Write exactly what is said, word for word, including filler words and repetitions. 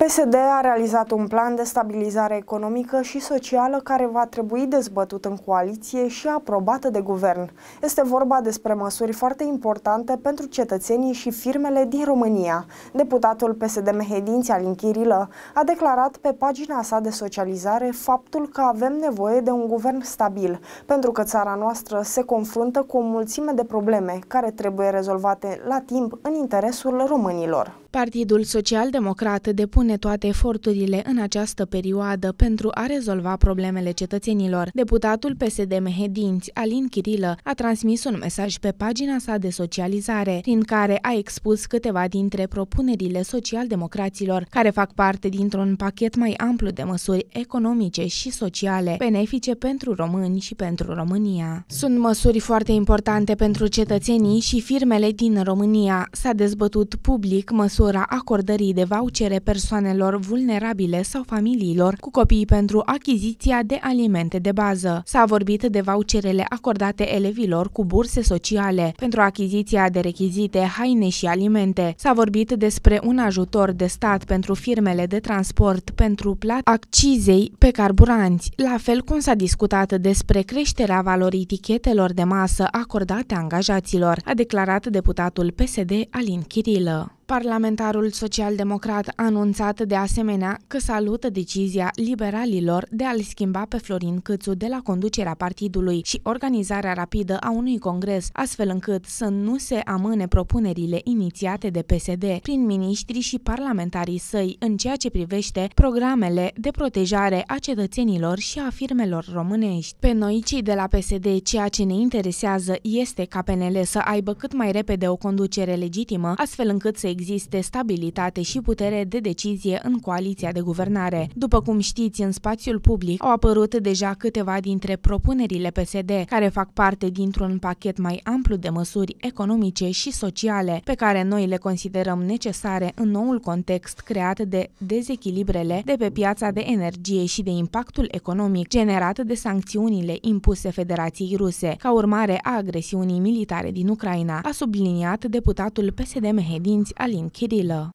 P S D a realizat un plan de stabilizare economică și socială care va trebui dezbătut în coaliție și aprobată de guvern. Este vorba despre măsuri foarte importante pentru cetățenii și firmele din România. Deputatul P S D Mehedinți, Alin Chirilă, a declarat pe pagina sa de socializare faptul că avem nevoie de un guvern stabil, pentru că țara noastră se confruntă cu o mulțime de probleme care trebuie rezolvate la timp în interesul românilor. Partidul Social-Democrat depune toate eforturile în această perioadă pentru a rezolva problemele cetățenilor. Deputatul P S D Mehedinți, Alin Chirilă, a transmis un mesaj pe pagina sa de socializare, prin care a expus câteva dintre propunerile social-democraților, care fac parte dintr-un pachet mai amplu de măsuri economice și sociale, benefice pentru români și pentru România. Sunt măsuri foarte importante pentru cetățenii și firmele din România. S-a dezbătut public măsuri acordării de vouchere persoanelor vulnerabile sau familiilor cu copii pentru achiziția de alimente de bază. S-a vorbit de voucherele acordate elevilor cu burse sociale pentru achiziția de rechizite, haine și alimente. S-a vorbit despre un ajutor de stat pentru firmele de transport pentru plata accizei pe carburanți, la fel cum s-a discutat despre creșterea valorii etichetelor de masă acordate angajaților, a declarat deputatul P S D Alin Chirilă. Parlamentarul social-democrat a anunțat de asemenea că salută decizia liberalilor de a-l schimba pe Florin Câțu de la conducerea partidului și organizarea rapidă a unui congres, astfel încât să nu se amâne propunerile inițiate de P S D prin miniștri și parlamentarii săi în ceea ce privește programele de protejare a cetățenilor și a firmelor românești. Pe noi, cei de la P S D, ceea ce ne interesează este ca P N L să aibă cât mai repede o conducere legitimă, astfel încât să existe stabilitate și putere de decizie în coaliția de guvernare. După cum știți, în spațiul public au apărut deja câteva dintre propunerile P S D, care fac parte dintr-un pachet mai amplu de măsuri economice și sociale, pe care noi le considerăm necesare în noul context creat de dezechilibrele de pe piața de energie și de impactul economic generat de sancțiunile impuse Federației Ruse, ca urmare a agresiunii militare din Ucraina, a subliniat deputatul P S D Mehedinți Alin Chirilă.